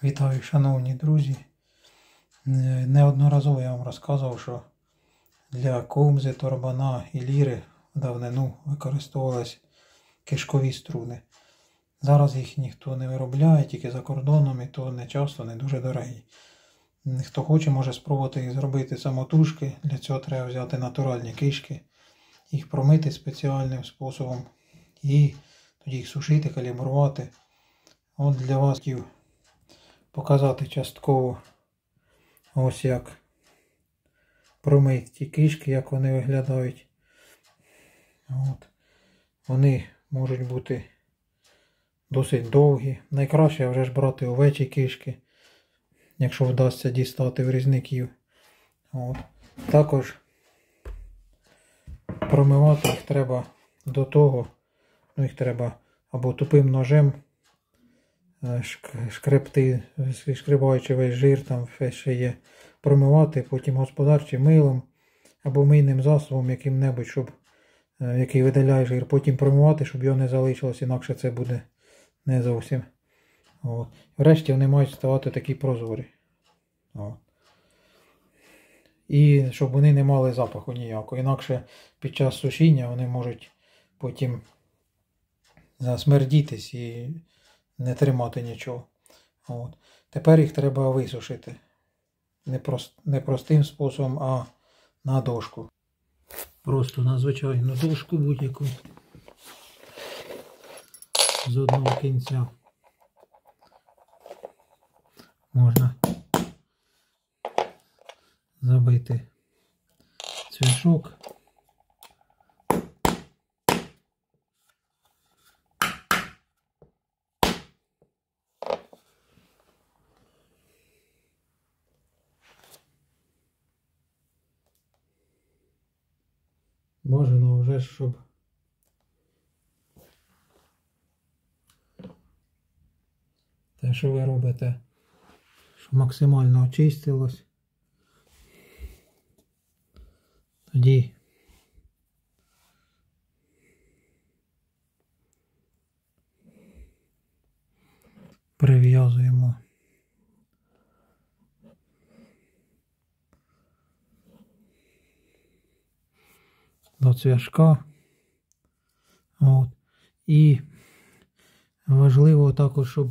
Вітаю, шановні друзі. Неодноразово я вам розказував, що для ковмзи, торбана і ліри в давнину використовувались кишкові струни. Зараз їх ніхто не виробляє, тільки за кордоном, і то не часто, не дуже дорогі. Хто хоче, може спробувати їх зробити самотужки. Для цього треба взяти натуральні кишки, їх промити спеціальним способом і тоді їх сушити, калібрувати. От для вас хотів показати частково ось як промити ті кишки, як вони виглядають. От. Вони можуть бути досить довгі. Найкраще вже ж брати овечі кишки, якщо вдасться дістати врізників. От. Також промивати їх треба до того, їх треба або тупим ножем шкребти, шкребаючи весь жир, там ще є, промивати, потім господарчим милом або мийним засобом яким-небудь, який видаляє жир, потім промивати, щоб його не залишилось, інакше це буде не зовсім. От. Врешті вони мають ставати такі прозорі. От. І щоб вони не мали запаху ніякого, інакше під час сушіння вони можуть потім засмердітись і не тримати нічого. От. Тепер їх треба висушити. Не простим способом, а на дошку. Просто на звичайну дошку будь-яку. З одного кінця можна забити цвяшок. Бажано вже, щоб те, що ви робите, щоб максимально очистилось. Тоді прив'язуємо до цвяшка. От. І важливо також, щоб,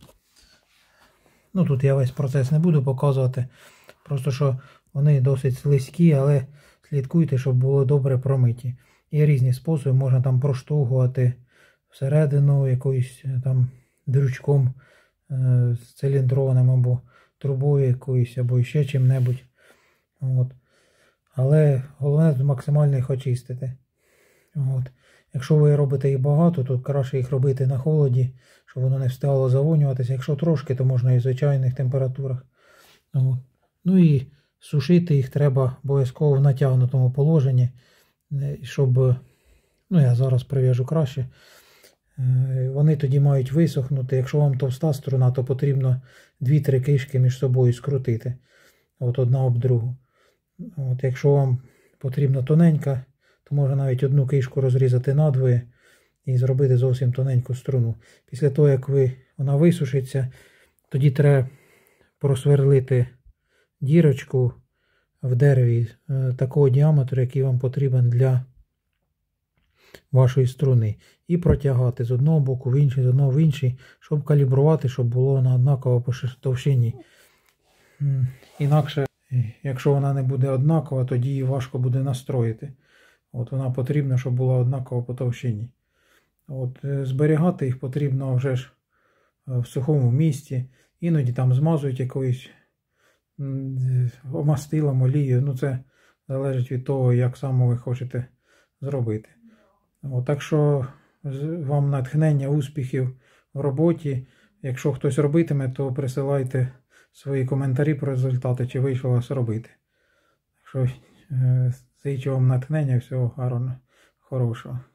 тут я весь процес не буду показувати, просто що вони досить слизькі, але слідкуйте, щоб було добре промиті. Є різні способи, можна там проштовхувати всередину якоюсь там дрючком циліндрованим або трубою якоюсь, або ще чим-небудь. От. Але головне максимально їх очистити. От. Якщо ви робите їх багато, то краще їх робити на холоді, щоб воно не встигало завонюватися. Якщо трошки, то можна і в звичайних температурах. От. Ну і сушити їх треба обов'язково в натягнутому положенні, щоб, я зараз прив'яжу краще, вони тоді мають висохнути. Якщо вам товста струна, то потрібно 2-3 кишки між собою скрутити. От одна об другу. От, якщо вам потрібна тоненька, то можна навіть одну кишку розрізати надвоє і зробити зовсім тоненьку струну. Після того, як вона висушиться, тоді треба просверлити дірочку в дереві такого діаметру, який вам потрібен для вашої струни. І протягати з одного боку в інший, з одного в інший, щоб калібрувати, щоб було на однаково товщині. Інакше, якщо вона не буде однакова, тоді її важко буде настроїти. От вона потрібна, щоб була однакова по товщині. От, зберігати їх потрібно вже ж в сухому місці. Іноді там змазують якоюсь мастилом, олією. Це залежить від того, як саме ви хочете зробити. От, так що вам натхнення, успіхів в роботі. Якщо хтось робитиме, то присилайте свої коментарі про результати, чи вийшло вас робити. Так що зичу вам натхнення, всього гарного, хорошого.